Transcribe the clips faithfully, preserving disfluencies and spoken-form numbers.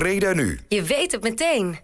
Breda nu. Je weet het meteen.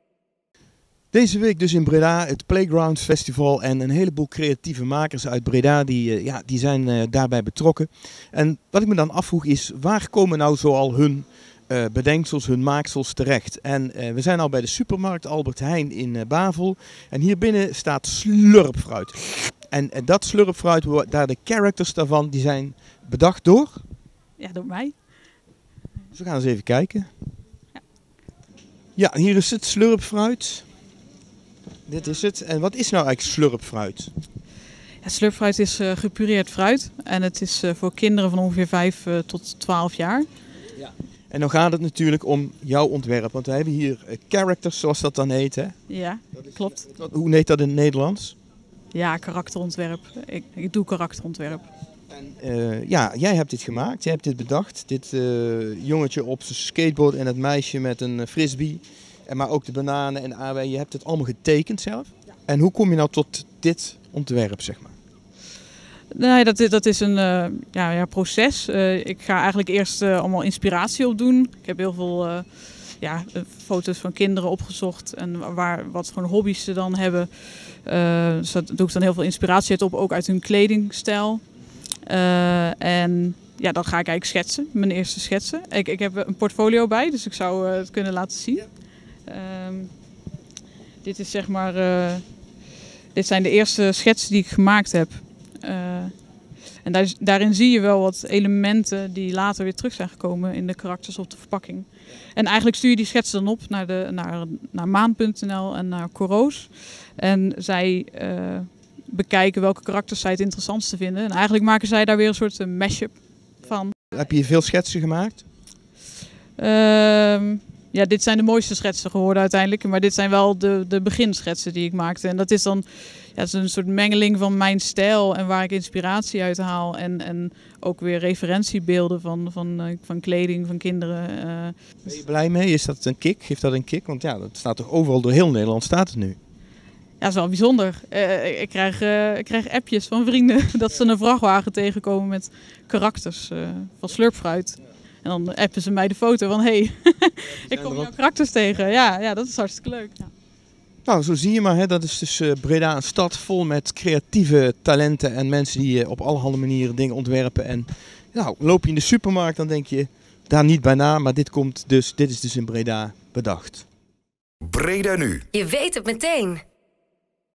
Deze week dus in Breda het Playground Festival en een heleboel creatieve makers uit Breda die, uh, ja, die zijn uh, daarbij betrokken. En wat ik me dan afvroeg is, waar komen nou zoal hun uh, bedenksels, hun maaksels terecht? En uh, we zijn al bij de supermarkt Albert Heijn in uh, Bavel en hier binnen staat slurpfruit. En uh, dat slurpfruit, daar de characters daarvan, die zijn bedacht door? Ja, door mij. Dus we gaan eens even kijken. Ja, ja, hier is het slurpfruit. Dit is het. En wat is nou eigenlijk slurpfruit? Ja, slurpfruit is uh, gepureerd fruit. En het is uh, voor kinderen van ongeveer vijf uh, tot twaalf jaar. Ja. En dan gaat het natuurlijk om jouw ontwerp. Want we hebben hier uh, characters, zoals dat dan heet. Hè? Ja, is, klopt. Wat, hoe heet dat in het Nederlands? Ja, karakterontwerp. Ik, ik doe karakterontwerp. En, uh, ja, jij hebt dit gemaakt. Jij hebt dit bedacht. Dit uh, jongetje op zijn skateboard en het meisje met een uh, frisbee. En maar ook de bananen en de aardbeien. Je hebt het allemaal getekend zelf. Ja. En hoe kom je nou tot dit ontwerp, zeg maar? Nee, dat, dat is een uh, ja, ja, proces. Uh, ik ga eigenlijk eerst uh, allemaal inspiratie opdoen. Ik heb heel veel uh, ja, foto's van kinderen opgezocht en waar, wat voor hobby's ze dan hebben. Uh, dus dat doe ik dan heel veel inspiratie uit op, ook uit hun kledingstijl. Uh, en ja, dan ga ik eigenlijk schetsen, mijn eerste schetsen. Ik, ik heb een portfolio bij, dus ik zou uh, het kunnen laten zien. Ja. Um, dit is zeg maar, uh, dit zijn de eerste schetsen die ik gemaakt heb. Uh, en daar, daarin zie je wel wat elementen die later weer terug zijn gekomen in de karakters op de verpakking. En eigenlijk stuur je die schetsen dan op naar, de, naar, naar maan punt n l en naar Coroos. En zij uh, bekijken welke karakters zij het interessantste vinden. En eigenlijk maken zij daar weer een soort uh, mashup van. Heb je veel schetsen gemaakt? Uh, Ja, dit zijn de mooiste schetsen geworden uiteindelijk. Maar dit zijn wel de, de beginschetsen die ik maakte. En dat is dan ja, het is een soort mengeling van mijn stijl en waar ik inspiratie uit haal. En, en ook weer referentiebeelden van, van, van kleding, van kinderen. Uh, ben je blij mee? Is dat een kick? Geeft dat een kick? Want ja, dat staat toch overal door heel Nederland staat het nu. Ja, dat is wel bijzonder. Uh, ik, krijg, uh, ik krijg appjes van vrienden dat ze een vrachtwagen tegenkomen met karakters uh, van slurpfruit. En dan appen ze mij de foto van, hé, hey, ik kom jouw karakters tegen. Ja, ja, dat is hartstikke leuk. Ja. Nou, zo zie je maar, hè, dat is dus uh, Breda, een stad vol met creatieve talenten en mensen die uh, op allerhande manieren dingen ontwerpen. En nou, loop je in de supermarkt, dan denk je daar niet bij na, maar dit, komt dus, dit is dus in Breda bedacht. Breda nu. Je weet het meteen.